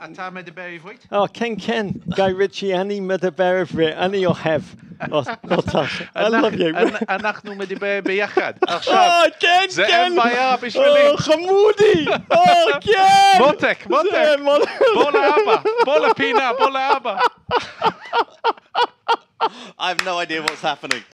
אתה מדבר עברית? כן, כן. Guy Ritchie, אני מדבר עברית, אני אוהב אותך. I love you. אנחנו מדבר ביחד. עכשיו, כן, זה כן. אין בעיה בשבילי. חמודי. כן. מותק. בוא לאבא. בוא לפינה, בוא לאבא. I have no idea what's happening.